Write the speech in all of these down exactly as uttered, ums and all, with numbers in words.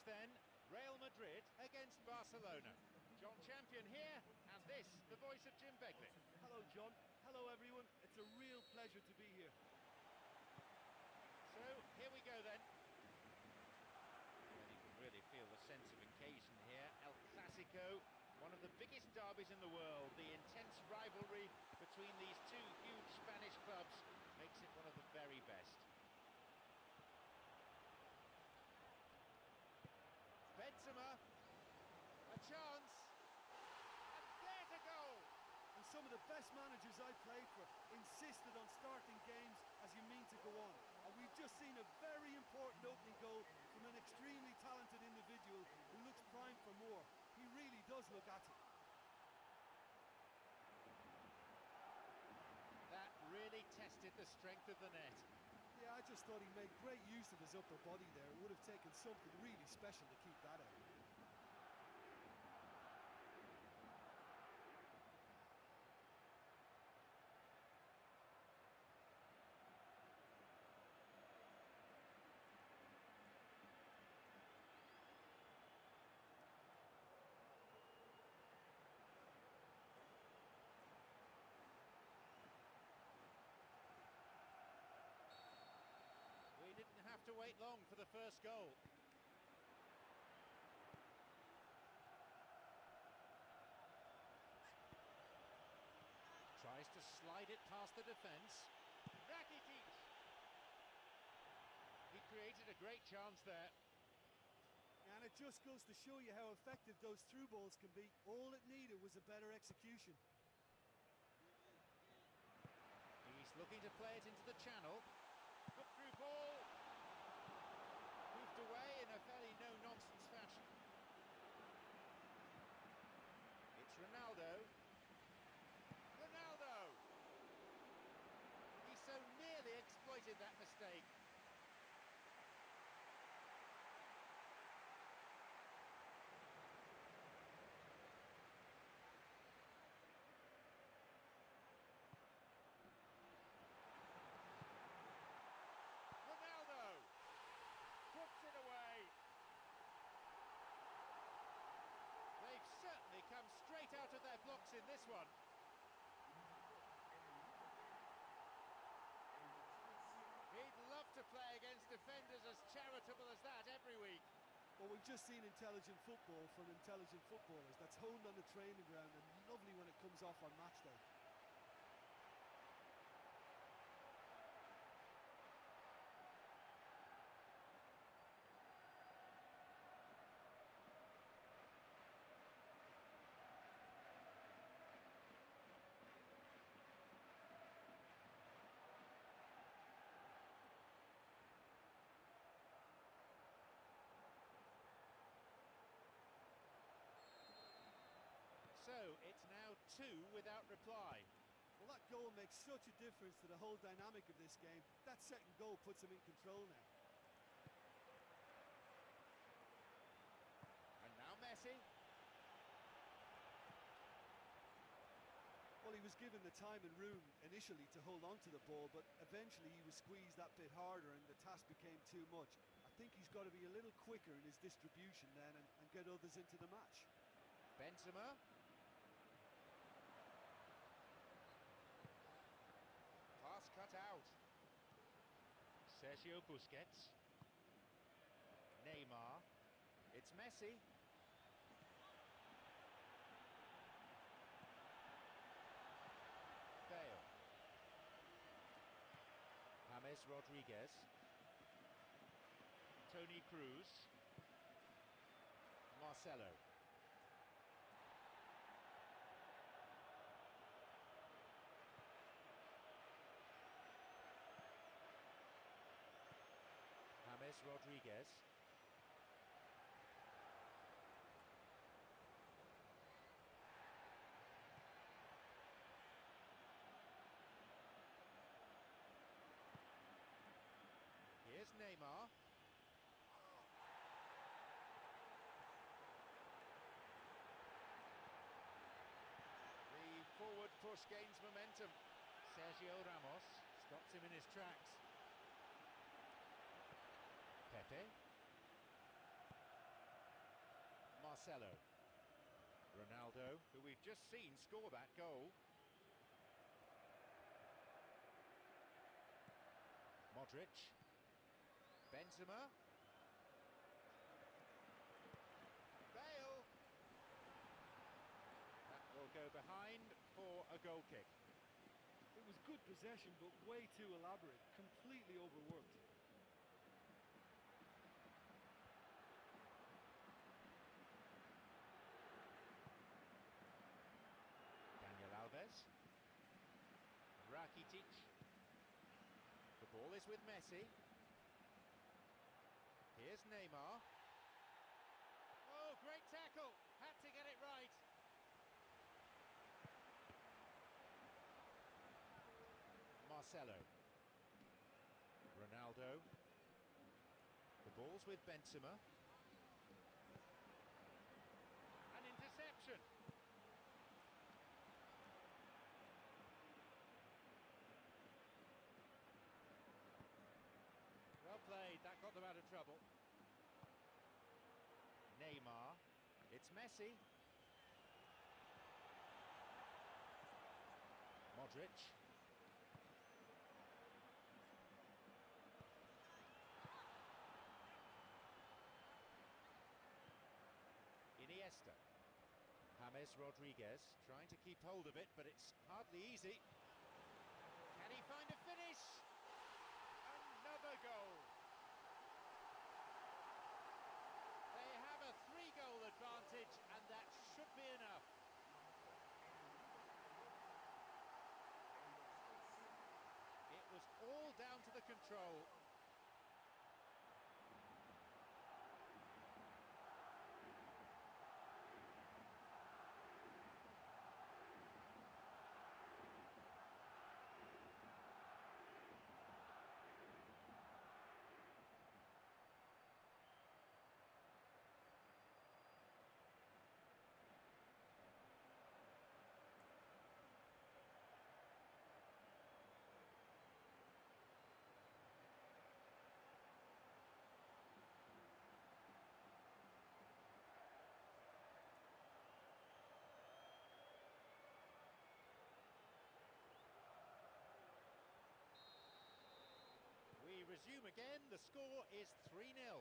then, Real Madrid against Barcelona. John Champion here, and this, the voice of Jim Begley. Hello, John. Hello, everyone. It's a real pleasure to be here. So, here we go then. Well, you can really feel the sense of occasion here. El Clasico, one of the biggest derbies in the world. The intense rivalry between these two huge Spanish clubs makes it one of the very best. Benzema, a chance, and there's a goal! And some of the best managers I played for insisted on starting games as you mean to go on. And we've just seen a very important opening goal from an extremely talented individual who looks primed for more. He really does look at it. That really tested the strength of the net. Yeah, I just thought he made great use of his upper body there. It would have taken something really special to keep that out. We didn't have to wait long for the first goal. Tries to slide it past the defence. Rakitic! He created a great chance there. And it just goes to show you how effective those through balls can be. All it needed was a better execution. He's looking to play it into the channel. Good through ball. Moved away in a fairly no-nonsense fashion. It's Ronaldo. Ronaldo! He so nearly exploited that mistake. Ronaldo puts it away. They've certainly come straight out of their blocks in this one. He'd love to play against defenders as charitable as that every week. Well, we've just seen intelligent football from intelligent footballers. That's honed on the training ground and lovely when it comes off on match day. So, it's now two without reply. Well, that goal makes such a difference to the whole dynamic of this game. That second goal puts him in control now. And now Messi. Well, he was given the time and room initially to hold on to the ball, but eventually he was squeezed that bit harder and the task became too much. I think he's got to be a little quicker in his distribution then and, and get others into the match. Benzema. Pass cut out. Sergio Busquets. Neymar. It's Messi. Bale. James Rodriguez. Toni Kroos. Marcelo. James Rodriguez. Here's Neymar. The forward push gains momentum. Sergio Ramos stops him in his tracks. Pepe. Marcelo. Ronaldo, who we've just seen score that goal. Modric. Benzema. Bale. That will go behind for a goal kick. It was good possession, but way too elaborate, completely overworked. Daniel Alves. Rakitic. The ball is with Messi. Here's Neymar. Oh, great tackle. Had to get it right. Marcelo. Ronaldo. The ball's with Benzema. An interception. Well played, that got them out of trouble. Neymar. It's Messi. Modric. Iniesta. James Rodriguez trying to keep hold of it, but it's hardly easy. Can he find a finish? Another goal. They have a three-goal advantage, and that should be enough. It was all down to the control. We resume again, the score is three nil.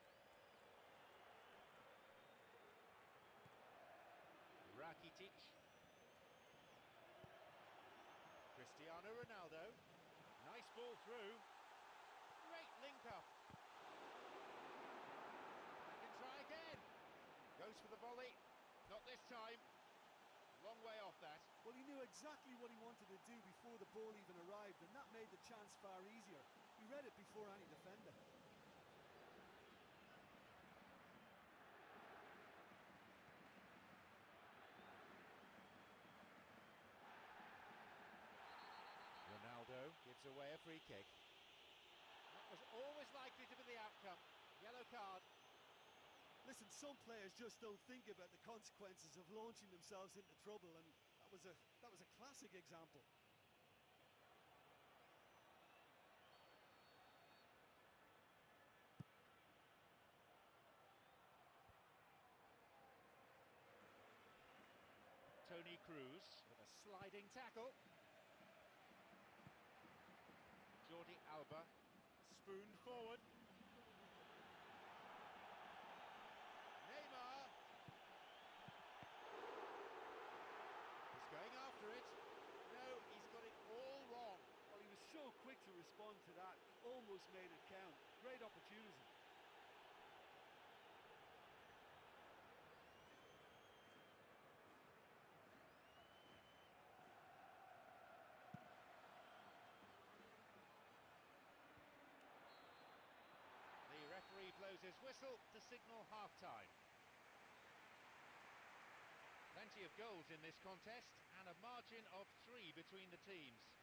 Rakitic. Cristiano Ronaldo. Nice ball through. Great link-up. They can try again. Goes for the volley. Not this time. Long way off that. Well, he knew exactly what he wanted to do before the ball even arrived, and that made the chance far easier. He read it before any defender. Ronaldo gives away a free kick. That was always likely to be the outcome. Yellow card. Listen, some players just don't think about the consequences of launching themselves into trouble, and that was a that was a classic example. Toni Kroos with a sliding tackle. Jordi Alba spooned forward. Neymar. He's going after it. No, he's got it all wrong. Well, he was so quick to respond to that, almost made it count. Great opportunity. The referee blows his whistle to signal half-time. Plenty of goals in this contest and a margin of three between the teams.